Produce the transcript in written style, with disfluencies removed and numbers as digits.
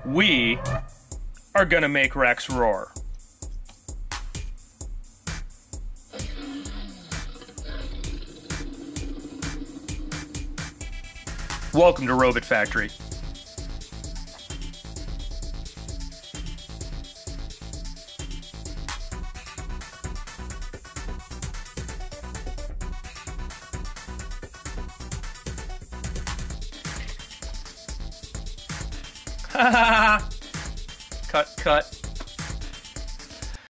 We are gonna make Rex roar. Welcome to Robot Factory. Cut, cut.